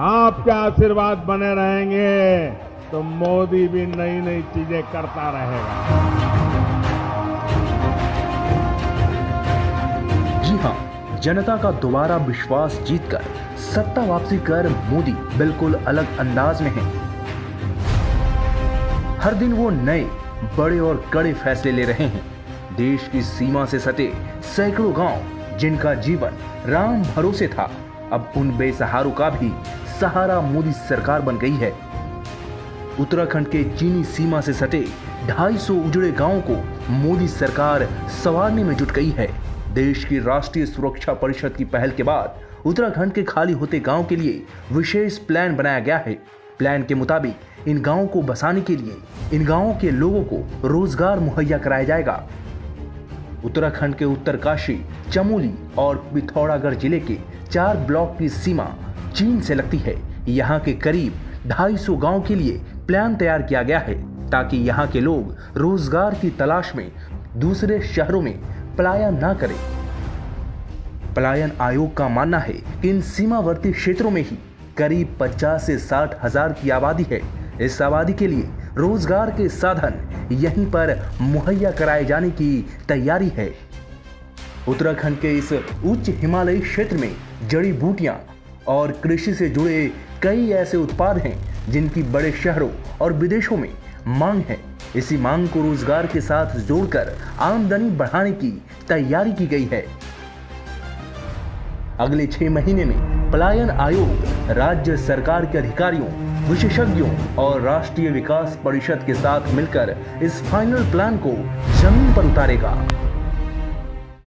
आपके आशीर्वाद बने रहेंगे तो मोदी भी नई नई चीजें करता रहेगा। जी हां, जनता का दोबारा विश्वास जीतकर सत्ता वापसी कर मोदी बिल्कुल अलग अंदाज में हैं। हर दिन वो नए बड़े और कड़े फैसले ले रहे हैं। देश की सीमा से सटे सैकड़ों गांव जिनका जीवन राम भरोसे था, अब उन बेसहारों का भी सहारा मोदी सरकार बन गई है। उत्तराखंड के चीनी सीमा से सटे 250 उजड़े गांवों को मोदी सरकार संवारने में जुट गई है। देश की राष्ट्रीय सुरक्षा परिषद की पहल के बाद उत्तराखंड के खाली होते गांव के लिए विशेष प्लान बनाया गया है। प्लान के मुताबिक इन गांवों को बसाने के लिए इन गांवों के लोगों को रोजगार मुहैया कराया जाएगा। उत्तराखंड के उत्तरकाशी, चमोली और पिथौरागढ़ जिले के 4 ब्लॉक की सीमा चीन से लगती है। यहाँ के करीब 250 गांव के लिए प्लान तैयार किया गया है ताकि यहाँ के लोग रोजगार की तलाश में दूसरे शहरों में पलायन ना करें। पलायन आयोग का मानना है कि इन सीमावर्ती क्षेत्रों में ही करीब 50 से 60 हजार की आबादी है। इस आबादी के लिए रोजगार के साधन यहीं पर मुहैया कराए जाने की तैयारी है। उत्तराखंड के इस उच्च हिमालयी क्षेत्र में जड़ी बूटियां और कृषि से जुड़े कई ऐसे उत्पाद हैं जिनकी बड़े शहरों और विदेशों में मांग है। इसी मांग को रोजगार के साथ जोड़कर आमदनी बढ़ाने की तैयारी की गई है। अगले 6 महीने में पलायन आयोग राज्य सरकार के अधिकारियों, विशेषज्ञों और राष्ट्रीय विकास परिषद के साथ मिलकर इस फाइनल प्लान को जमीन पर उतारेगा।